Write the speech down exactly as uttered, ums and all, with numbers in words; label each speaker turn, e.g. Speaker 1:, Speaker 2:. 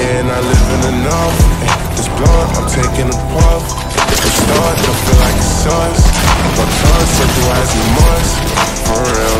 Speaker 1: Yeah, not living enough. Ay, this blunt, I'm taking a puff. The start, don't feel like it's us. My tongue said you as you must. For real.